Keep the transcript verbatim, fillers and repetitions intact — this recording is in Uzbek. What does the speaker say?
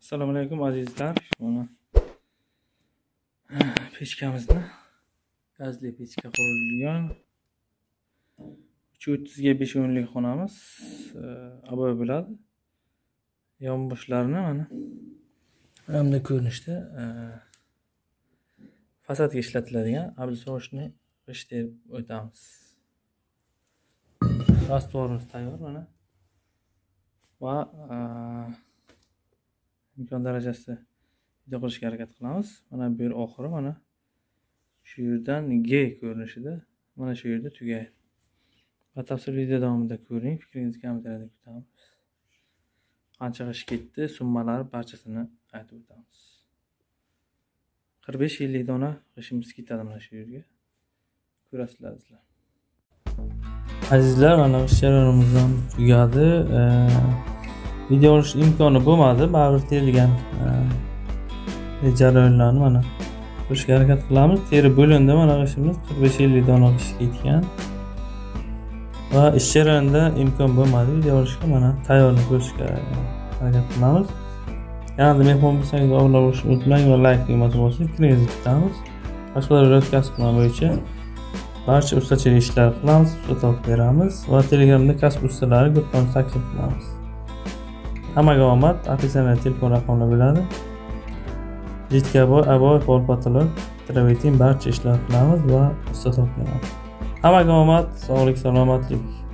Assalomu alaykum azizlar. Mana pechkamizni gazli pechka qurilgan. uch yuz o'ttiz ga besh o'nlik xonamiz aboy bo'ladi. Yonboshlarini mana hamda ko'rinishda fasadga ishlatiladigan abzusovishni g'isht terib o'tamiz. Rastvorimiz tayyor mana. Va imkon darajasida video qilishga harakat qilamiz. Mana bu yer oxiri mana shu yerdan G ko'rinishida mana shu yerda tugaydi. Batafsil video davomida ko'ring, fikringizni kommentariyada kutamiz. Qancha g'ish ketdi, summalari barchasini aytib o'tamiz. qirq besh ellik dona g'ishimiz ketadi mana shu yerga. Ko'rasizlar sizlar. Azizlar, mana g'ish jarayonimiz ham tugadi. Video olish imkoni bo'lmadi, baribir terilgan jarayonlarni mana ko'rishga harakat qilamiz. Teri bo'lindi, mana g'ishimiz qirq besh ellik dona g'ish ketgan. Va ish jarayonida imkon bo'lmadi video olishga, mana tayyorni ko'rishga harakat qilamiz. Kanalda mehmon bo'lsangiz obuna bo'lishni unutmang va like tugmasini bosing, fikringizni kutamiz. Boshqalarga kasb bo'yicha barcha ustachilik ishlar qilamiz, usta topib beramiz va Telegramda kasb ustalari guruhini taklif qilamiz. Hammaga omad, opisiyatsiya telefon raqamlari bo'ladi. Jitkaboy, Aboy, Polpatolog, Travetin barcha ishlar qilamiz va usta topib beramiz. Hammaga omad, sog'lik, salomatlik.